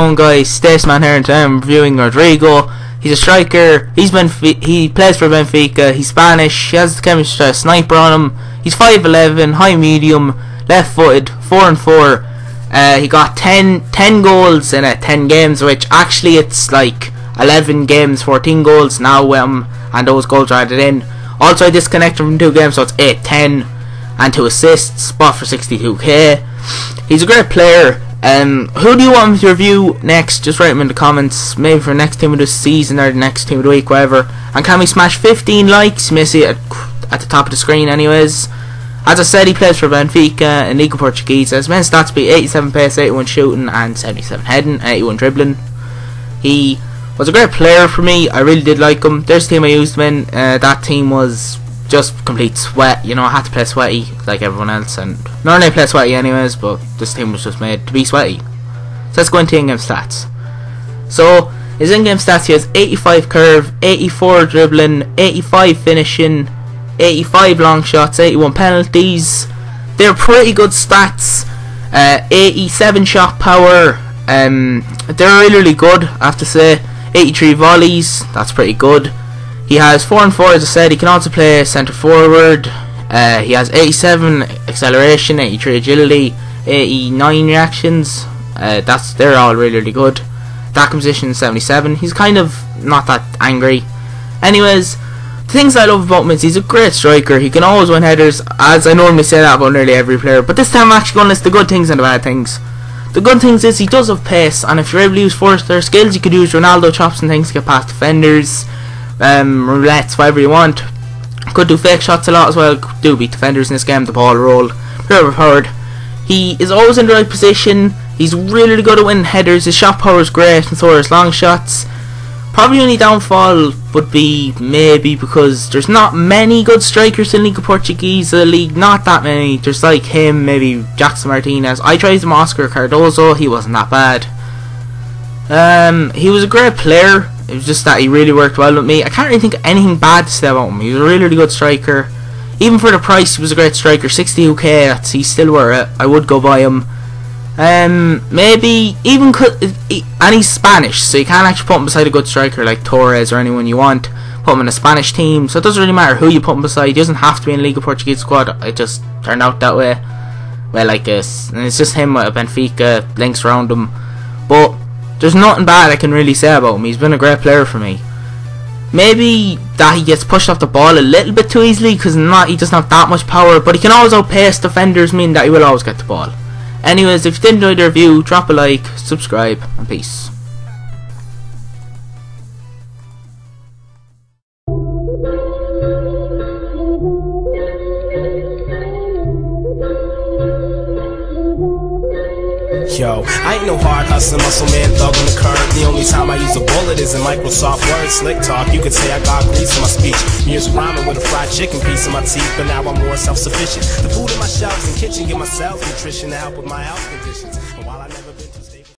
going, guys? Staceman here, and today I'm reviewing Rodrigo. He's a striker. He plays for Benfica. He's Spanish. He has the chemistry of a sniper on him. He's 5'11", high medium, left-footed, 4 and 4. He got 10 goals in 10 games, which actually it's like 11 games, 14 goals now, and those goals are added in. Also, I disconnected from 2 games, so it's 8-10, and 2 assists, spot for 62k. He's a great player. Who do you want me to review next? Just write them in the comments. Maybe for next team of the season or the next team of the week, whatever. And can we smash 15 likes? You may see it at the top of the screen anyways. As I said, he plays for Benfica in Liga Portuguesa. His main stats be 87 pace, 81 shooting and 77 heading, 81 dribbling. He was a great player for me. I really did like him. There's the team I used him in. That team was just complete sweat. You know, I had to play sweaty like everyone else, and normally I play sweaty anyways, but this team was just made to be sweaty. So let's go into in-game stats. So his in-game stats, he has 85 curve, 84 dribbling, 85 finishing, 85 long shots, 81 penalties. They're pretty good stats. 87 shot power. They're really good, I have to say. 83 volleys, that's pretty good. He has 4 and 4, as I said. He can also play centre forward. He has 87 acceleration, 83 agility, 89 reactions. They're all really good. Attack position 77. He's kind of not that angry. Anyways, the things I love about him is he's a great striker. He can always win headers, as I normally say that about nearly every player. But this time I'm actually going to list the good things and the bad things. The good things is he does have pace, and if you're able to use Forster skills, you could use Ronaldo chops and things to get past defenders. Roulettes, whatever you want. Could do fake shots a lot as well. Could do beat defenders in this game. The ball roll, pure overpowered. He is always in the right position. He's really good at winning headers. His shot power is great, and so are his long shots. Probably only downfall would be maybe because there's not many good strikers in Liga Portuguesa league. Not that many. There's like him, maybe Jackson Martinez. I tried him, Oscar Cardozo. He wasn't that bad. He was a great player. It was just that he really worked well with me. I can't really think of anything bad to say about him. He was a really good striker. Even for the price, he was a great striker. 62k, he's still worth it. I would go buy him. Maybe even and he's Spanish, so you can't actually put him beside a good striker like Torres or anyone you want. Put him in a Spanish team, so it doesn't really matter who you put him beside. He doesn't have to be in Liga Portuguesa squad. It just turned out that way. Well, like this, and it's just him with a Benfica links around him. But there's nothing bad I can really say about him. He's been a great player for me. Maybe that he gets pushed off the ball a little bit too easily because he doesn't have that much power, but he can always outpace defenders, meaning that he will always get the ball. Anyways, if you did enjoy the review, drop a like, subscribe, and peace. Yo, I ain't no hard hustling muscle man, thug on the curb. The only time I use a bullet is in Microsoft Word. Slick talk, you could say I got grease in my speech. Years rhyming with a fried chicken piece in my teeth, but now I'm more self-sufficient. The food in my shelves and kitchen give myself nutrition to help with my health conditions.